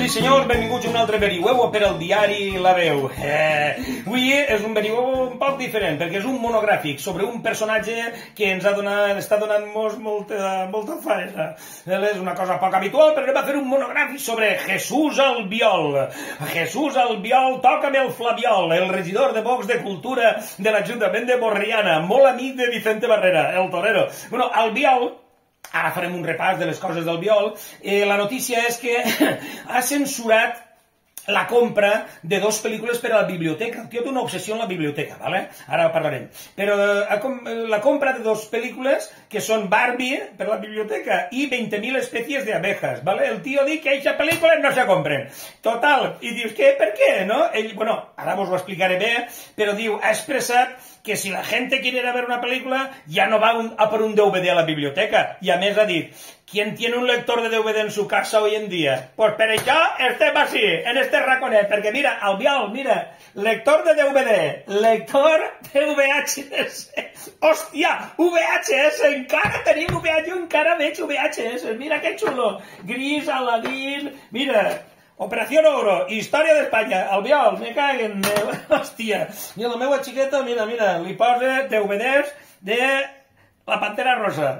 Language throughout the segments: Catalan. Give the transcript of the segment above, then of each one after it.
i senyors, benvinguts a un altre Verihuevo per al diari La Veu. Avui és un Verihuevo un poc diferent, perquè és un monogràfic sobre un personatge que ens està donant-nos molta faena. És una cosa poc habitual, però anem a fer un monogràfic sobre Jesús Albiol. Jesús Albiol, tòcame el flabiol, el regidor de Vox de Cultura de l'Ajuntament de Borriana, molt amic de Vicente Barrera, el torero. Bueno, Albiol... Ara farem un repàs de les coses d'Albiol. La notícia és que ha censurat la compra de 2 pel·lícules per a la biblioteca. El tio té una obsessió en la biblioteca, ¿vale? Ara parlarem. Però la compra de 2 pel·lícules que són Barbie per a la biblioteca i 20.000 especies de abejas, ¿vale? El tio diu que aquestes pel·lícules no se compren. Total. I dius, què? Per què? No? Ell, bueno, ara vos ho explicaré bé, però diu, ha expressat que si la gente quiere ir a ver una película, ya no va a por un DVD a la biblioteca. Y a més ha dit, ¿quién tiene un lector de DVD en su casa hoy en día? Pues per això estem així, en este raconet, perquè mira, Albiol, mira, lector de DVD, lector de VHS, hòstia, VHS, encara tenim VHS, jo encara veig VHS, mira que xulo, Gris, Aladdin, mira... Operación Oro, Història d'Espanya, Albiol, me caguen, hòstia. Mira, la meva xiqueta, mira, li posa DVDs de la Pantera Rosa.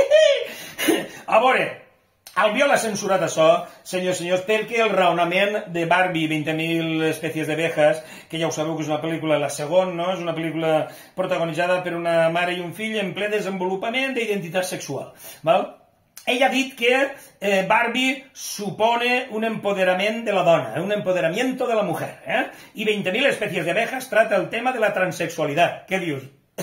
A veure, Albiol ha censurat això, senyors, perquè el raonament de Barbie, 20.000 especies d'abejas, que ja ho sabeu que és una pel·lícula, la segona, no? És una pel·lícula protagonitzada per una mare i un fill en ple desenvolupament d'identitat sexual, val? Ell ha dit que Barbie supone un empoderament de la dona, un empoderamiento de la mujer, i 20.000 especies de abejas trata el tema de la transexualitat. Què dius?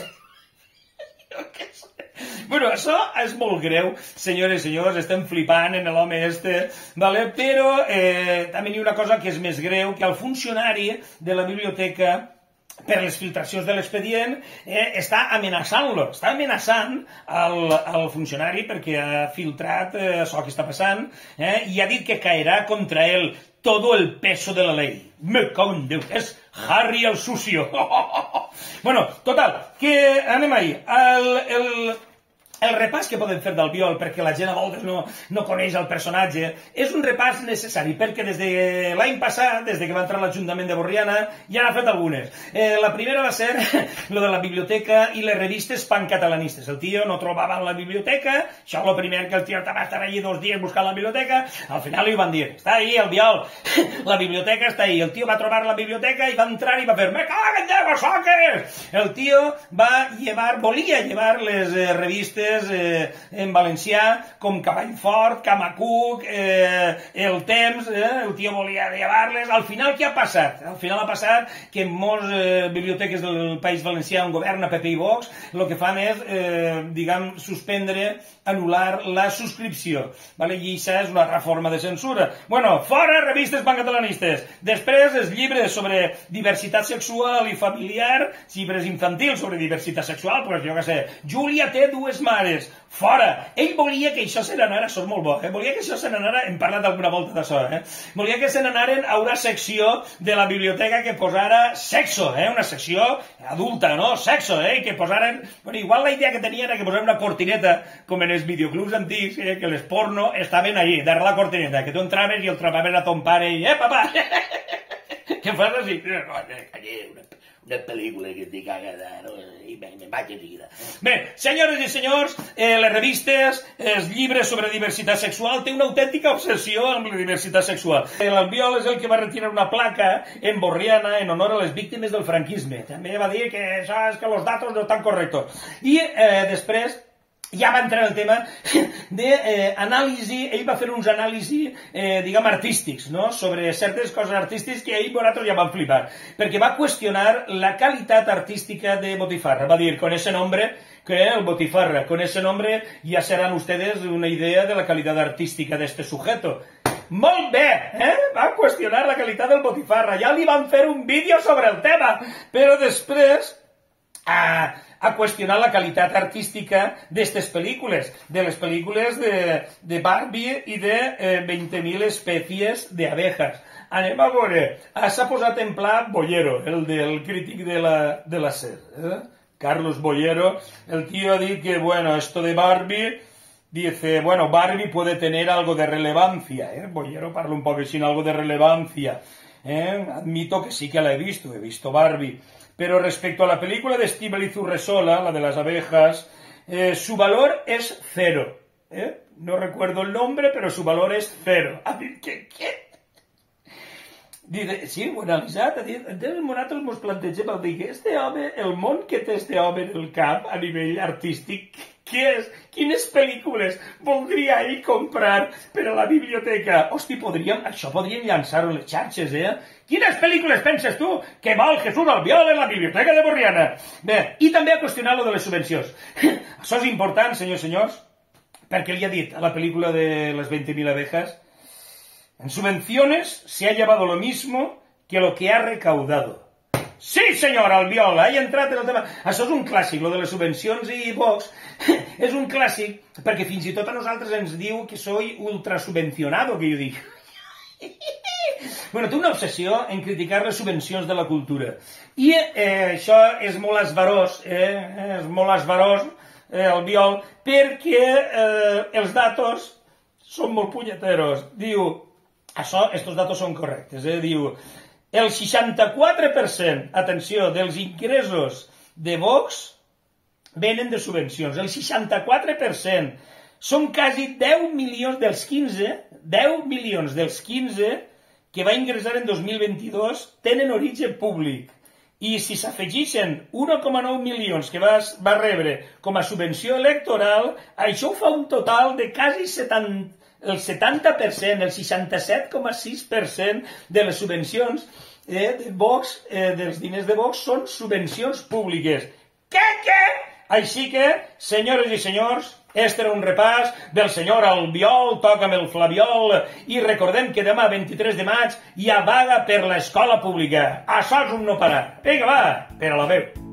Bueno, això és molt greu, senyores i senyors, estem flipant en l'home este, ¿vale? Però també hi ha una cosa que és més greu, que el funcionari de la biblioteca, per les filtracions de l'expedient, està amenaçant-lo, està amenaçant el funcionari perquè ha filtrat això que està passant i ha dit que caerà contra ell todo el peso de la ley. Me cago en Déu, és Harry el sucio. Bueno, total, que anem ahí. El repàs que podem fer d'Albiol, perquè la gent a voltes no coneix el personatge, és un repàs necessari, perquè des de l'any passat, des que va entrar a l'Ajuntament de Borriana, ja n'ha fet algunes. La primera va ser lo de la biblioteca i les revistes pancatalanistes. El tio no trobava la biblioteca, això és el primer que el tio va estar allí 2 dies buscant la biblioteca, al final li van dir, està ahí, Albiol, la biblioteca està ahí. El tio va trobar la biblioteca i va entrar i va fer, me caguen de soques! El tio volia llevar les revistes en valencià com Cavall Fort, Camacuc, El Temps, el tio volia llevar-les. Al final què ha passat? Al final ha passat que en moltes biblioteques del País Valencià on governa PP i Vox el que fan és, diguem, suspendre, anul·lar la subscripció. I això és una reforma de censura. Bueno, fora revistes pancatalanistes. Després els llibres sobre diversitat sexual i familiar, llibres infantils sobre diversitat sexual, doncs jo què sé, Júlia té 2 mares, fora. Ell volia que això se n'anara, això és molt bo, volia que això se n'anara, hem parlat alguna volta d'això, volia que se n'anaren a una secció de la biblioteca que posara sexo, una secció adulta, no? Sexo, i que posaren, bueno, igual la idea que tenia era que posaren una cortineta, com en els videoclubs antics, que les porno estaven allí, darrere la cortineta, que tu entraves i el trobaves a ton pare i, papà, què fas així? Una pel·lícula que t'hi caga i me'n vaig de seguida. Bé, senyores i senyors, les revistes, els llibres sobre diversitat sexual, té una autèntica obsessió amb la diversitat sexual. L'Albiol és el que va retirar una placa en Borriana en honor a les víctimes del franquisme. També va dir que això és que els datos no estan correctos. I després ja va entrar en el tema d'anàlisi, ell va fer uns anàlisis, diguem, artístics, no?, sobre certes coses artístiques que ell nosaltres ja van flipar, perquè va qüestionar la qualitat artística de Botifarra. Va dir, con ese nombre, que el Botifarra, con ese nombre ya serán ustedes una idea de la calidad artística de este sujeto. Molt bé, va qüestionar la qualitat del Botifarra, ja li van fer un vídeo sobre el tema, però després a qüestionar la qualitat artística d'aquestes pel·lícules, de les pel·lícules de Barbie i de 20.000 especies d'abejas. Anem a veure, s'ha posat en pla Bollero, el del crític de la SER, Carlos Bollero. El tio ha dit que, bueno, esto de Barbie dice, bueno, Barbie puede tener algo de relevancia, Bollero parla un poco sin algo de relevancia, admito que sí que la he visto Barbie, pero respecto a la película de Estíbaliz Urresola, la de las abejas, su valor es cero, no recuerdo el nombre, pero su valor es cero. ¿Qué? Dice, sí, ho he analitzat, nosaltres ens plantegem el dir que el món que té este home en el cap a nivell artístic, què és? Quines pel·lícules voldria ell comprar per a la biblioteca? Hosti, això podríem llançar-ho a les xarxes, Quines pel·lícules penses tu que vol Jesús Albiol en la biblioteca de Borriana? Bé, i també a qüestionar lo de les subvencions. Això és important, senyors, perquè li ha dit a la pel·lícula de les 20.000 abejas, en subvenciones se ha llevado lo mismo que lo que ha recaudado. Sí, senyor Albiol, ha entrat en el tema. Això és un clàssic, lo de les subvencions i Vox. És un clàssic, perquè fins i tot a nosaltres ens diu que soy ultrasubvencionado, que jo dic. Bueno, té una obsessió en criticar les subvencions de la cultura. I això és molt esvarós, Albiol, perquè els datos són molt punyeteros. Diu, estos datos són correctes, diu, el 64%, atenció, dels ingressos de Vox venen de subvencions, el 64%, són quasi 10 milions dels 15, 10 milions dels 15 que va ingressar en 2022 tenen origen públic. I si s'afegeixen 1,9 milions que va rebre com a subvenció electoral, això fa un total de quasi el 70%, el 67,6% de les subvencions de Vox, dels diners de Vox, són subvencions públiques. Què? Així que, senyores i senyors, este era un repàs del senyor Albiol, toca'm el flabiol, i recordem que demà, 23 de maig, hi ha vaga per l'escola pública. Això és un no parar. Vinga, va, per a la veu.